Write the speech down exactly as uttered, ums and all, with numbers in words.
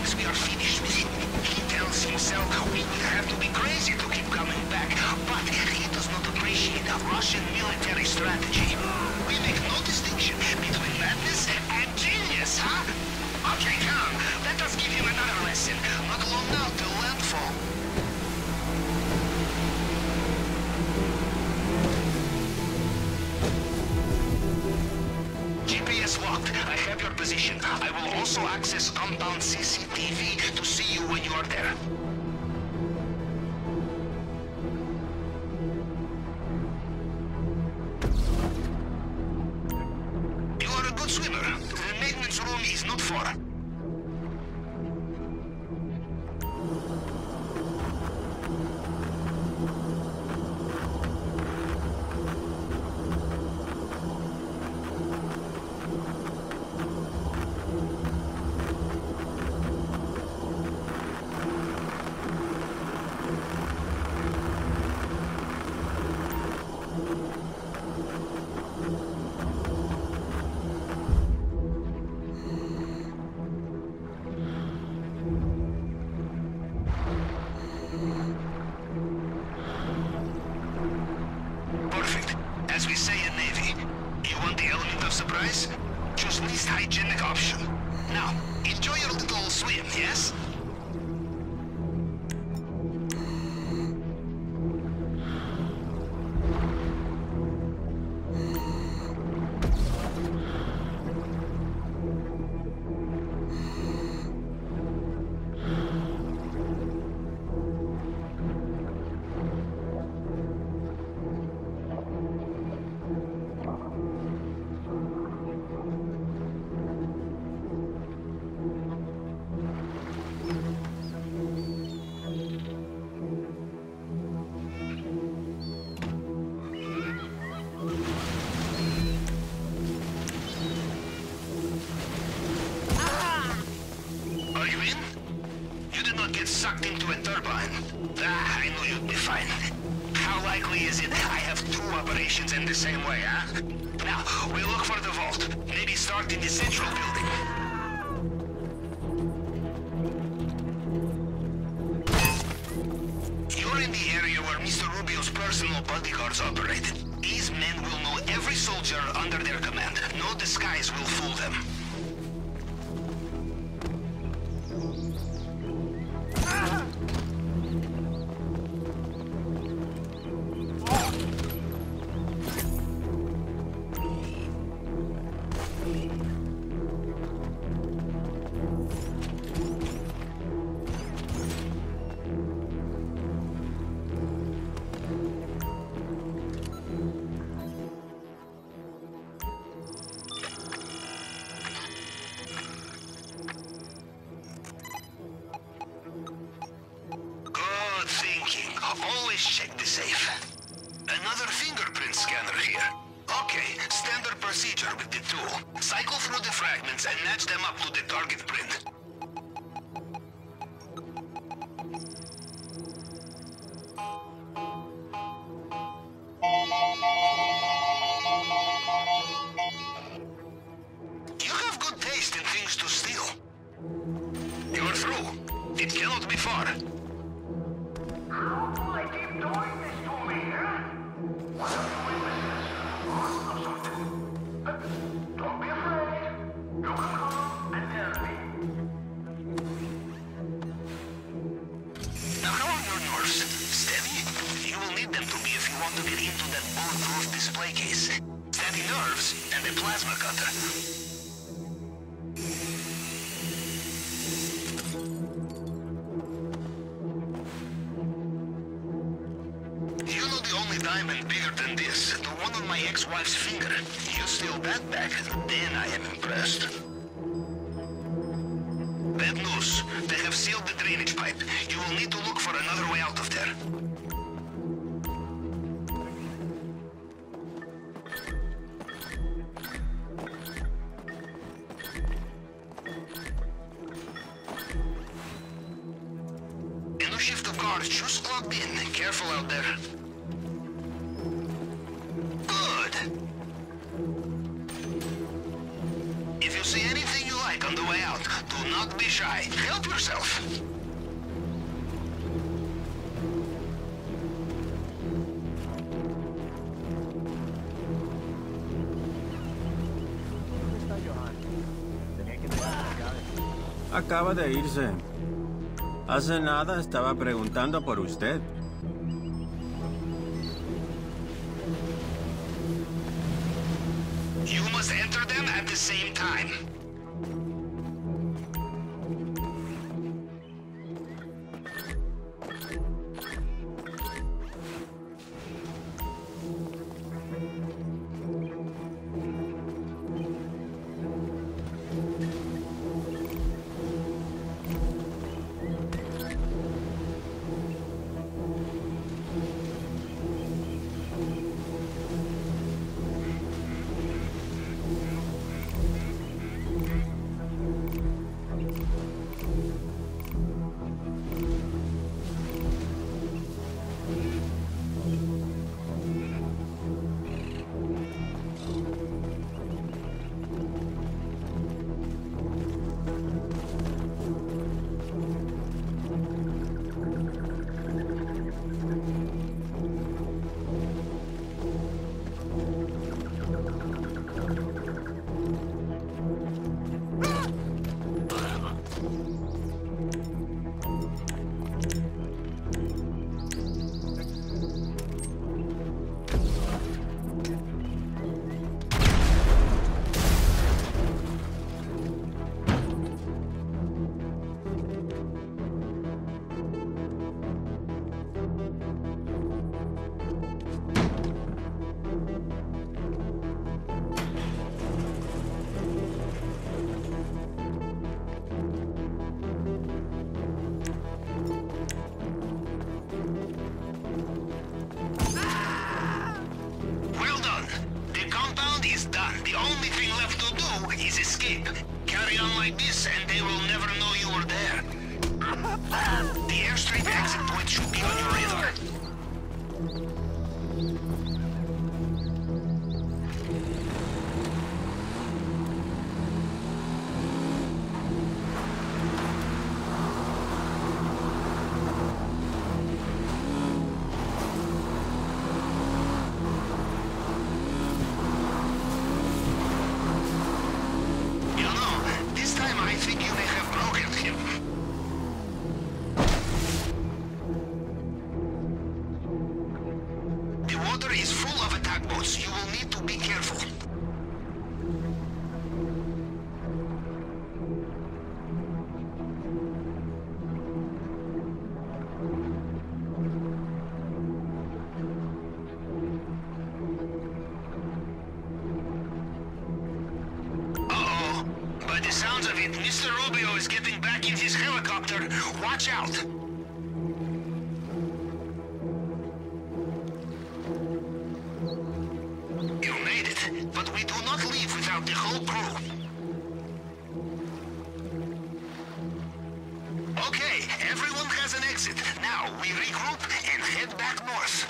thinks we are finished with him. He tells himself we will have to be crazy to keep coming back, but he does not appreciate Russian military strategy. We make no distinction between madness and genius, huh? Okay, come. Let us give him another lesson. Not long now till landfall. G P S locked. I have your position. I will also access compound C C T V to see you when you are there. You are a good swimmer. The maintenance room is not far. Perfect. As we say in Navy, you want the element of surprise? Choose least hygienic option. Now, enjoy your little swim, yes? Are you in? You did not get sucked into a turbine. Ah, I knew you'd be fine. How likely is it I have two operations in the same way, huh? Now, we look for the vault. Maybe start in the central building. You're in the area where Mister Rubio's personal bodyguards operate. These men will know every soldier under their command. No disguise will fool them. Always check the safe. Another fingerprint scanner here. Okay, standard procedure with the tool. Cycle through the fragments and match them up to the target print. You have good taste in things to steal. You're through. It cannot be far. Doing this to me, huh? What are you witnesses? Or something? But don't be afraid. You can come and tell me. Now, how are your nerves? Steady? You will need them to be if you want to get into that bulletproof display case. Steady nerves and a plasma cutter. Diamond bigger than this, the one on my ex-wife's finger. You steal that back, then I am impressed. Bad news. They have sealed the drainage pipe. You will need to look for another way out of there. In a shift of guards just logged in. Careful out there. If you see anything you like on the way way out. Do not be shy. Help yourself. Acaba de irse. Hace nada estaba preguntando por usted. You must enter them at the same time. Carry on like this, and they will never know you were there. The airstrip exit point should be on your radar. Is full of attack boats. You will need to be careful. Uh-oh. By the sounds of it, Mister Rubio is getting back in his helicopter. Watch out! But we do not leave without the whole crew. Okay, everyone has an exit. Now we regroup and head back north.